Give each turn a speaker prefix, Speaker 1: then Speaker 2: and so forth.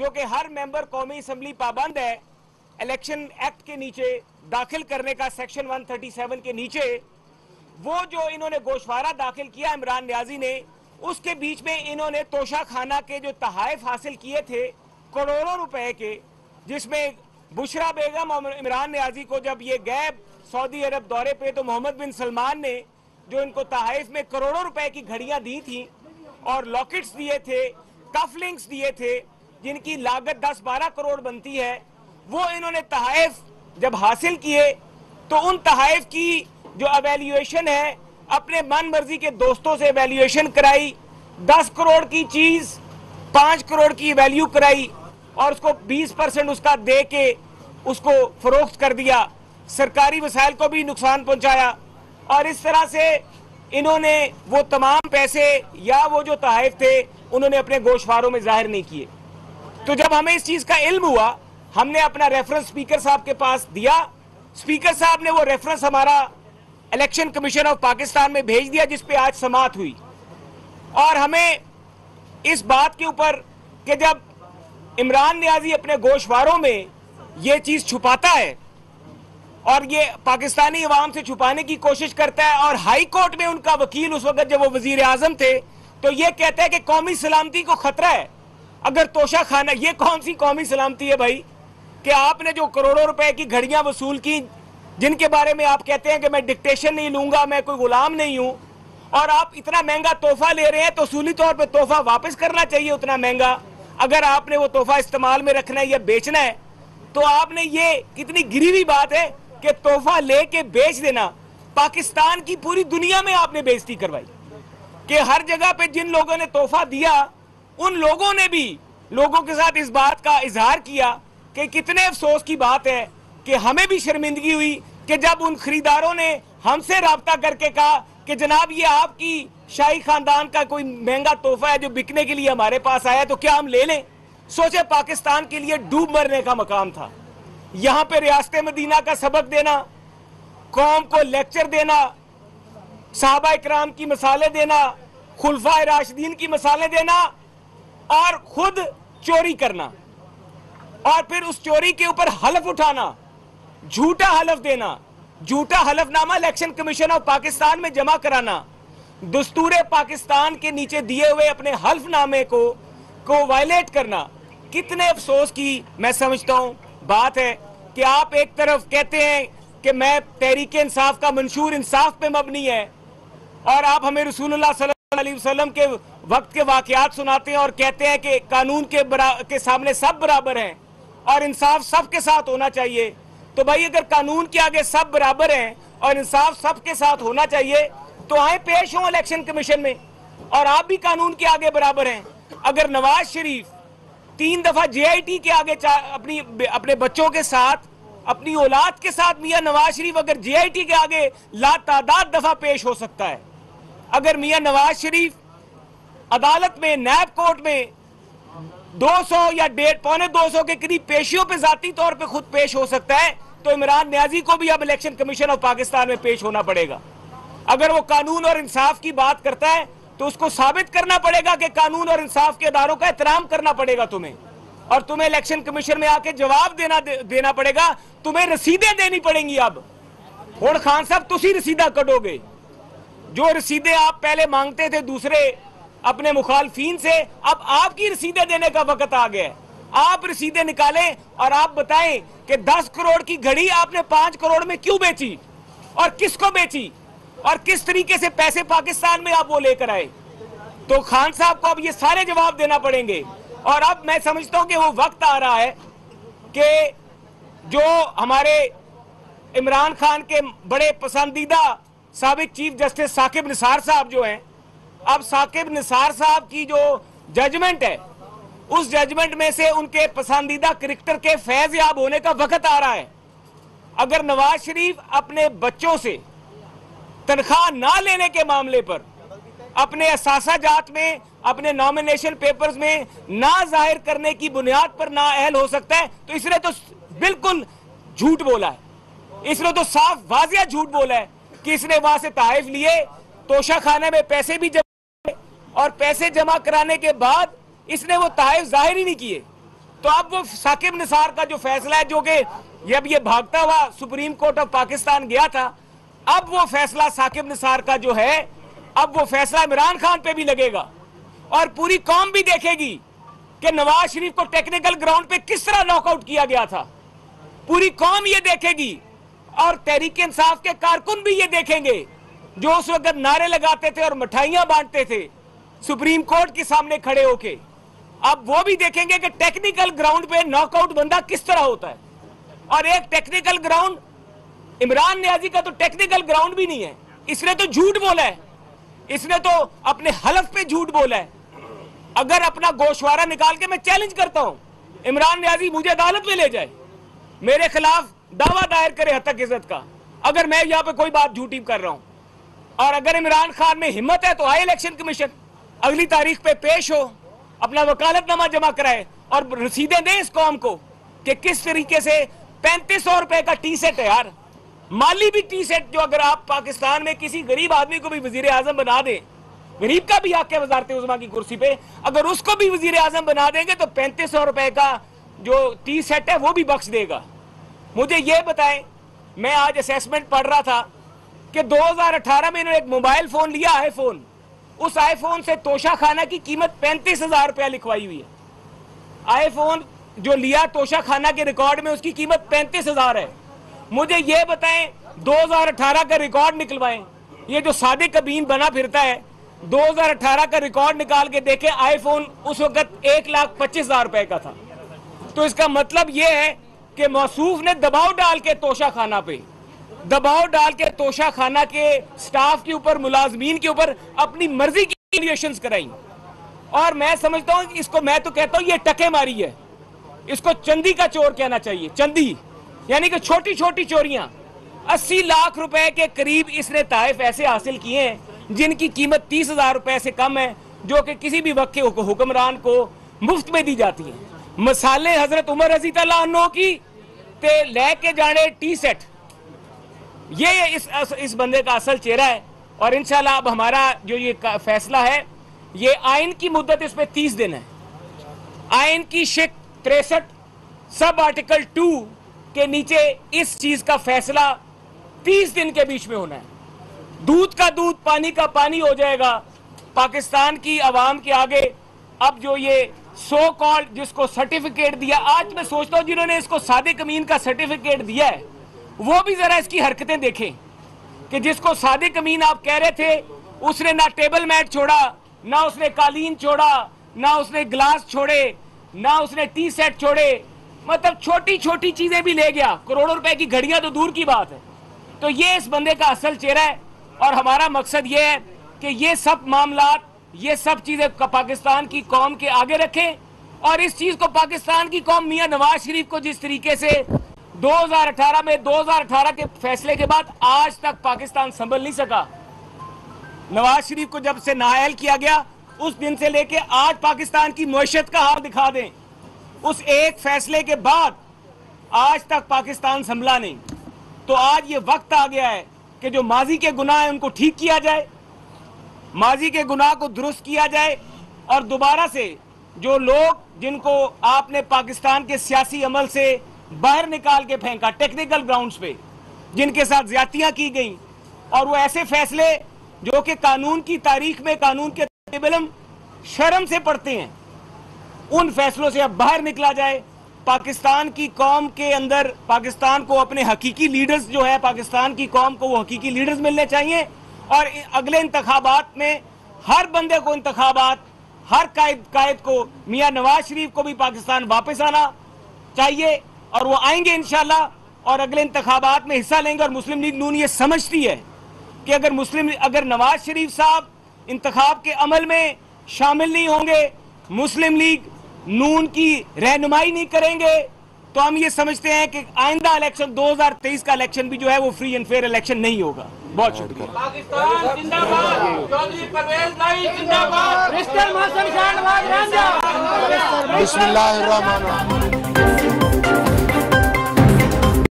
Speaker 1: जो कि हर मेंबर कौमी असम्बली पाबंद है इलेक्शन एक्ट के नीचे दाखिल करने का, सेक्शन 137 के नीचे, वो जो इन्होंने गोशवारा दाखिल किया इमरान नियाजी ने, उसके बीच में इन्होंने तोशा खाना के जो तहाइफ हासिल किए थे करोड़ों रुपए के, जिसमें बुशरा बेगम और इमरान नियाजी को जब ये गए सऊदी अरब दौरे पे तो मोहम्मद बिन सलमान ने जो इनको तहाइफ में करोड़ों रुपए की घड़ियां दी थी और लॉकेट्स दिए थे, कफलिंग्स दिए थे, जिनकी लागत 10-12 करोड़ बनती है, वो इन्होंने तहाइफ जब हासिल किए तो उन तहाइफ की जो एवेल्युएशन है अपने मन मर्जी के दोस्तों से एवेल्युएशन कराई, 10 करोड़ की चीज 5 करोड़ की वैल्यू कराई और उसको 20% उसका दे के उसको फरोख्त कर दिया, सरकारी वसाइल को भी नुकसान पहुंचाया। और इस तरह से इन्होंने वो तमाम पैसे या वो जो तहाइफ थे उन्होंने अपने गोशवारों में जाहिर नहीं किए। तो जब हमें इस चीज का इल्म हुआ, हमने अपना रेफरेंस स्पीकर साहब के पास दिया, स्पीकर साहब ने वो रेफरेंस हमारा इलेक्शन कमीशन ऑफ पाकिस्तान में भेज दिया, जिस पे आज समाअत हुई। और हमें इस बात के ऊपर कि जब इमरान नियाजी अपने गोशवारों में ये चीज छुपाता है और ये पाकिस्तानी अवाम से छुपाने की कोशिश करता है, और हाई कोर्ट में उनका वकील उस वक्त जब वो वजीर आजम थे तो ये कहता है कि कौमी सलामती को खतरा है अगर तोशा खाना, ये कौन सी कौमी सलामती है भाई कि आपने जो करोड़ों रुपए की घड़ियां वसूल की, जिनके बारे में आप कहते हैं कि मैं डिक्टेशन नहीं लूंगा, मैं कोई गुलाम नहीं हूं, और आप इतना महंगा तोहफा ले रहे हैं तो उसूली तौर पे तोहफा वापस करना चाहिए उतना महंगा। अगर आपने वो तोहफा इस्तेमाल में रखना है या बेचना है तो आपने, ये कितनी गिरी हुई बात है कि तोहफा लेके बेच देना। पाकिस्तान की पूरी दुनिया में आपने बेइज्जती करवाई कि हर जगह पे जिन लोगों ने तोहफा दिया उन लोगों ने भी लोगों के साथ इस बात का इजहार किया कि कितने अफसोस की बात है कि हमें भी शर्मिंदगी हुई कि जब उन खरीदारों ने हमसे राब्ता करके कहा कि जनाब ये आपकी शाही खानदान का कोई महंगा तोहफा है जो बिकने के लिए हमारे पास आया, तो क्या हम ले लें। सोचे पाकिस्तान के लिए डूब मरने का मकाम था। यहां पे रियासत मदीना का सबक देना, कौम को लेक्चर देना, साहबा इकराम की मिसालें देना, खुलफाए राशिदीन की मिसालें देना और खुद चोरी करना और फिर उस चोरी के ऊपर हलफ उठाना, झूठा हलफ देना, झूठा हलफनामा इलेक्शन कमीशन ऑफ पाकिस्तान में जमा कराना, दस्तूर पाकिस्तान के नीचे दिए हुए अपने हल्फनामे को वायलेट करना। कितने अफसोस की मैं समझता हूं बात है कि आप एक तरफ कहते हैं कि मैं तहरीक इंसाफ का मंशूर इंसाफ पे मबनी है और आप हमें रसूलुल्लाह सल्लल्लाहु अलैहि वसल्लम के वक्त के वाकयात सुनाते हैं और कहते हैं कि कानून के सामने सब बराबर हैं और इंसाफ सबके साथ होना चाहिए। तो भाई अगर कानून के आगे सब बराबर हैं और इंसाफ सबके साथ होना चाहिए तो आए पेश हों इलेक्शन कमीशन में, और आप भी कानून के आगे बराबर हैं। अगर नवाज शरीफ 3 दफा JIT के आगे अपने बच्चों के साथ, अपनी औलाद के साथ, मियां नवाज शरीफ अगर JIT के आगे लातादाद दफा पेश हो सकता है, अगर मियां नवाज शरीफ अदालत में, नैब कोर्ट में 200 या 150-200 के करीब पेशियों पे जाती तौर पे खुद पेश हो सकता है, तो इमरान नियाजी को भी अब इलेक्शन कमीशन ऑफ पाकिस्तान में पेश होना पड़ेगा। अगर वो कानून और इंसाफ की बात करता है तो उसको साबित करना पड़ेगा कि कानून और इंसाफ के अदारों का एहतराम करना पड़ेगा तुम्हें, और तुम्हें इलेक्शन कमीशन में आके जवाब देना पड़ेगा, तुम्हें रसीदें देनी पड़ेंगी। अब और खान साहब तुसी रसीदा कटोगे, जो रसीदें आप पहले मांगते थे दूसरे अपने मुखालफीन से, अब आपकी रसीदें देने का वक्त आ गया है। आप रसीदें निकालें और आप बताएं कि 10 करोड़ की घड़ी आपने 5 करोड़ में क्यों बेची और किसको बेची और किस तरीके से पैसे पाकिस्तान में आप वो लेकर आए। तो खान साहब को अब ये सारे जवाब देना पड़ेंगे। और अब मैं समझता हूं कि वो वक्त आ रहा है कि जो हमारे इमरान खान के बड़े पसंदीदा साबिक चीफ जस्टिस साकिब निसार साहब जो हैं, अब साकिब निसार साहब की जो जजमेंट है उस जजमेंट में से उनके पसंदीदा क्रिकेटर के फैज याब होने का वक्त आ रहा है। अगर नवाज शरीफ अपने बच्चों से तनख्वाह ना लेने के मामले पर अपने असासाजात में, अपने नॉमिनेशन पेपर्स में ना जाहिर करने की बुनियाद पर ना अहल हो सकता है, तो इसने तो बिल्कुल झूठ बोला है। इसने तो साफ वाजिया झूठ बोला है कि इसने वहां से तहाइफ लिए, तोशा खाने में पैसे भी जमा और पैसे जमा कराने के बाद इसने वो तहाइफ जाहिर ही नहीं किए। तो अब वो साकिब निसार का जो फैसला है, जो कि जब ये भागता हुआ सुप्रीम कोर्ट ऑफ पाकिस्तान गया था, अब वो फैसला साकिब निसार का जो है, अब वो फैसला इमरान खान पे भी लगेगा और पूरी कौम भी देखेगी कि नवाज शरीफ को टेक्निकल ग्राउंड पे किस तरह नॉकआउट किया गया था। पूरी कौम ये देखेगी और तहरीक इंसाफ के कारकुन भी ये देखेंगे जो उस वक्त नारे लगाते थे और मिठाइयां बांटते थे सुप्रीम कोर्ट के सामने खड़े होके। अब वो भी देखेंगे कि टेक्निकल ग्राउंड पे नॉकआउट बंदा किस तरह होता है। और एक टेक्निकल ग्राउंड, इमरान नियाजी का तो टेक्निकल ग्राउंड भी नहीं है, इसने तो झूठ बोला है, इसने तो अपने हलफ पे झूठ बोला है। अगर अपना गोशवारा निकाल के मैं चैलेंज करता हूं, इमरान नियाजी मुझे अदालत में ले जाए, मेरे खिलाफ दावा दायर करे हत्तक इज्जत का, अगर मैं यहां पे कोई बात झूठी कर रहा हूं। और अगर इमरान खान में हिम्मत है तो आए इलेक्शन कमीशन, अगली तारीख पे पेश हो, अपना वकालतनामा जमा कराए और रसीदें दें इस कौम को कि किस तरीके से 3500 रुपए का टी सेट है यार, माली भी टी सेट, जो अगर आप पाकिस्तान में किसी गरीब आदमी को भी वजीर आजम बना दें, गरीब का भी हक है वजारत उज़्मा की कुर्सी पे, अगर उसको भी वजीर आजम बना देंगे तो 3500 रुपए का जो टी सेट है वो भी बख्श देगा। मुझे ये बताएं, मैं आज असेसमेंट पढ़ रहा था कि 2018 में इन्होंने एक मोबाइल फोन लिया, आईफोन, उस आईफोन से तोशा खाना की कीमत 35,000 रुपया लिखवाई हुई है। आईफोन जो लिया तोशा खाना के रिकॉर्ड में उसकी कीमत 35,000 है। मुझे ये बताएं 2018 का रिकॉर्ड निकलवाएं, ये जो सादिक कबीन बना फिरता है 2018 का रिकॉर्ड निकाल के देखे, आईफोन उस वक्त 1,25,000 रुपए का था। तो इसका मतलब ये है कि मौसूफ ने दबाव डाल के तोशा खाना पे, दबाव डाल के तोशा खाना के स्टाफ के ऊपर, मुलाजमीन के ऊपर अपनी मर्जी की वैल्यूएशंस कराई। और मैं समझता हूं इसको, मैं तो कहता हूं ये टके मारी है, इसको चंदी का चोर कहना चाहिए। चंदी यानी कि छोटी छोटी चोरियां। 80 लाख रुपए के करीब इसने ताइफ ऐसे हासिल किए हैं जिनकी कीमत 30,000 रुपए से कम है, जो कि किसी भी वक्त के हुक्मरान को मुफ्त में दी जाती है। मसाले हजरत उमर रजी तआला अन्हु की ते लेके जाने टी सेट, ये इस बंदे का असल चेहरा है। और इंशाल्लाह अब हमारा जो ये फैसला है, ये आइन की मुद्दत इस पे 30 दिन है। आइन की शिक 63 सब आर्टिकल 2 के नीचे इस चीज का फैसला 30 दिन के बीच में होना है। दूध का दूध, पानी का पानी हो जाएगा पाकिस्तान की आवाम के आगे। अब जो ये सो कॉल्ड जिसको सर्टिफिकेट दिया, आज मैं सोचता हूं जिन्होंने इसको सादिक अमीन का सर्टिफिकेट दिया है वो भी जरा इसकी हरकतें देखें कि जिसको सादिक अमीन आप कह रहे थे, उसने ना टेबल मैट छोड़ा, ना उसने कालीन छोड़ा, ना उसने गिलास छोड़े, ना उसने टी सेट छोड़े, मतलब छोटी छोटी चीजें भी ले गया। करोड़ों रुपए की घड़ियां तो दूर की बात है। तो ये इस बंदे का असल चेहरा है और हमारा मकसद ये है कि ये सब मामलात, ये सब चीजें पाकिस्तान की कौम के आगे रखें। और इस चीज को पाकिस्तान की कौम मियां नवाज शरीफ को जिस तरीके से 2018 में 2018 के फैसले के बाद आज तक पाकिस्तान संभल नहीं सका। नवाज शरीफ को जब से नाअहल किया गया उस दिन से लेके आज पाकिस्तान की मईशत का हाल दिखा दें, उस एक फैसले के बाद आज तक पाकिस्तान संभला नहीं। तो आज ये वक्त आ गया है कि जो माजी के गुनाह हैं उनको ठीक किया जाए, माजी के गुनाह को दुरुस्त किया जाए और दोबारा से जो लोग जिनको आपने पाकिस्तान के सियासी अमल से बाहर निकाल के फेंका टेक्निकल ग्राउंड्स पे, जिनके साथ ज्यादतियां की गई और वो ऐसे फैसले जो कि कानून की तारीख में कानून के इल्म शर्म से पड़ते हैं, उन फैसलों से अब बाहर निकला जाए। पाकिस्तान की कौम के अंदर पाकिस्तान को अपने हकीकी लीडर्स जो है, पाकिस्तान की कौम को वो हकीकी लीडर्स मिलने चाहिए। और अगले इंतखाबात में हर बंदे को इंतखाबात, हर कायद को, मियां नवाज शरीफ को भी पाकिस्तान वापस आना चाहिए और वो आएंगे इंशाल्लाह और अगले इंतखाबात में हिस्सा लेंगे। और मुस्लिम लीग नून ये समझती है कि अगर नवाज शरीफ साहब इंतखाब के अमल में शामिल नहीं होंगे, मुस्लिम लीग नून की रहनुमाई नहीं करेंगे, तो हम ये समझते हैं कि आइंदा इलेक्शन 2023 का इलेक्शन भी जो है वो फ्री एंड फेयर इलेक्शन नहीं होगा। बहुत शुक्रिया।
Speaker 2: पाकिस्तान जिंदाबाद, चौधरी परवेज लाई जिंदाबाद, मिस्टर मोहसिन शाह नवाज रहमत। बिस्मिल्लाहिर्रहमानिर्रहीम।